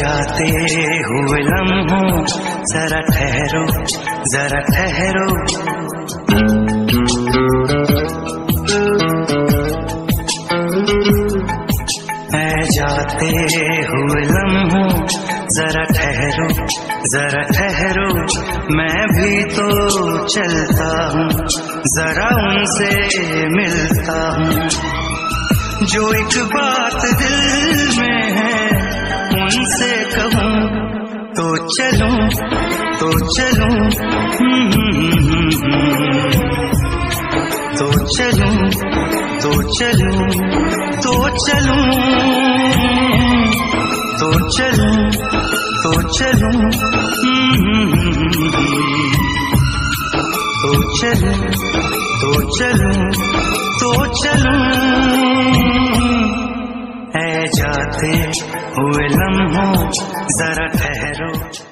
जाते हुए लम्हों जरा ठहरो, जरा ठहरो। ऐ जाते हुए लम्हों जरा ठहरो, जरा ठहरो। मैं भी तो चलता हूँ, जरा उनसे मिलता हूँ। जो एक बात दिल में है उनसे कहूँ तो चलूं, तो चलूं, तो चलूं, तो चलूं, तो चलूं, तो चलूं, तो चलूं, तो चलूं, तो चलूं, तो चलूं। ऐ जाते हुए लम्हों जरा ठहरो।